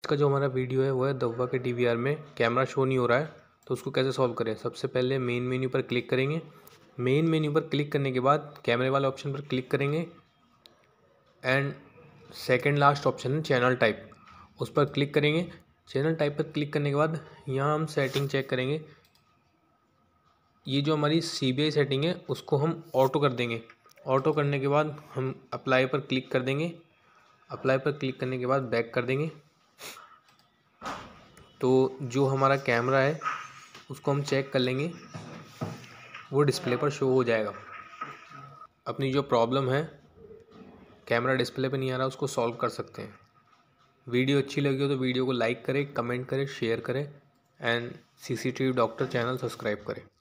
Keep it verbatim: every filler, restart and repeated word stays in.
का जो हमारा वीडियो है वो है दव्वा के डी वी आर में कैमरा शो नहीं हो रहा है, तो उसको कैसे सॉल्व करें। सबसे पहले मेन मेन्यू पर क्लिक करेंगे। मेन मेन्यू पर क्लिक करने के बाद कैमरे वाले ऑप्शन पर क्लिक करेंगे एंड सेकंड लास्ट ऑप्शन है चैनल टाइप, उस पर क्लिक करेंगे। चैनल टाइप पर क्लिक करने के बाद यहाँ हम सेटिंग चेक करेंगे। ये जो हमारी सी बी आई सेटिंग है उसको हम ऑटो कर देंगे। ऑटो करने के बाद हम अप्लाई पर क्लिक कर देंगे। अप्लाई पर क्लिक करने के बाद बैक कर देंगे। तो जो हमारा कैमरा है उसको हम चेक कर लेंगे, वो डिस्प्ले पर शो हो जाएगा। अपनी जो प्रॉब्लम है कैमरा डिस्प्ले पे नहीं आ रहा उसको सॉल्व कर सकते हैं। वीडियो अच्छी लगी हो तो वीडियो को लाइक करें, कमेंट करें, शेयर करें and C C T V doctor channel subscribe करें।